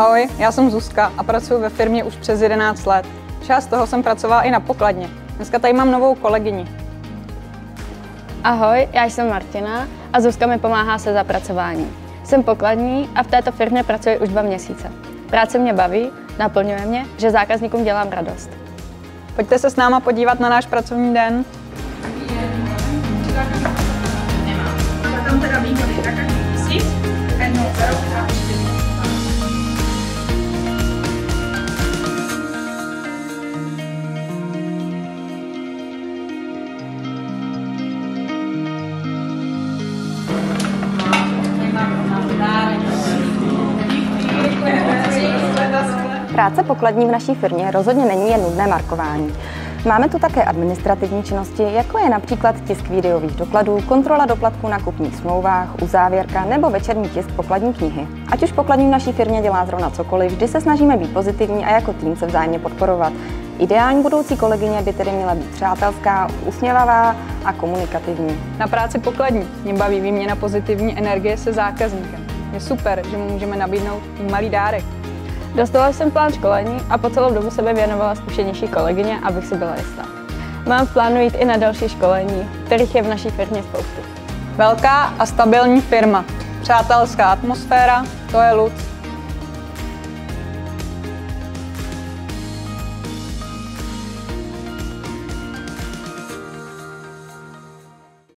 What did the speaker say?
Ahoj, já jsem Zuzka a pracuji ve firmě už přes 11 let. Část toho jsem pracovala i na pokladně. Dneska tady mám novou kolegyni. Ahoj, já jsem Martina a Zuzka mi pomáhá se zapracováním. Jsem pokladní a v této firmě pracuji už 2 měsíce. Práce mě baví, naplňuje mě, že zákazníkům dělám radost. Pojďte se s náma podívat na náš pracovní den. Tam teda výhody, tak jak měsíc, jednou za rok a 4. Práce pokladní v naší firmě rozhodně není jen nudné markování. Máme tu také administrativní činnosti, jako je například tisk videových dokladů, kontrola doplatků na kupních smlouvách, uzávěrka nebo večerní tisk pokladní knihy. Ať už pokladní v naší firmě dělá zrovna cokoliv, vždy se snažíme být pozitivní a jako tým se vzájemně podporovat. Ideální budoucí kolegyně by tedy měla být přátelská, usměvavá a komunikativní. Na práci pokladní mě baví výměna pozitivní energie se zákazníkem. Je super, že mu můžeme nabídnout i malý dárek. Dostala jsem plán školení a po celou dobu sebe věnovala zkušenější kolegyně, abych si byla jistá. Mám v plánu jít i na další školení, kterých je v naší firmě spoustu. Velká a stabilní firma. Přátelská atmosféra, to je Lud.